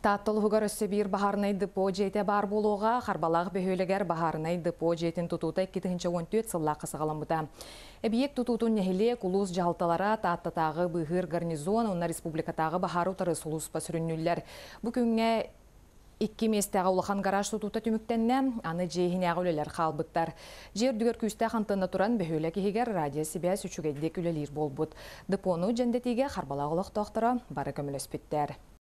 Таттылығығар өссі бір бағарынай депо жейте бар болуға, қарбалағы бөхөлігер бағарынай депо жейтін тұтуыта 2-14 сылла қысығаламыда. Әбиек тұтутын нәхіле құлыз жалталара таттатағы бұғыр гарнизон, онна республикатағы бағару тары сұлыс пасүріннілер. Бүкінге 2 местәға улахан гараж тұтута түміктенне, аны жейхіне өлелер қалбыттар. Жер дүгер күсті қантына тұран бөхөлі кегер радио себе сүчігедек өлелер болбыд. Депону жәндетеге қарбалағылық тоқтыра бары көміліс біттер.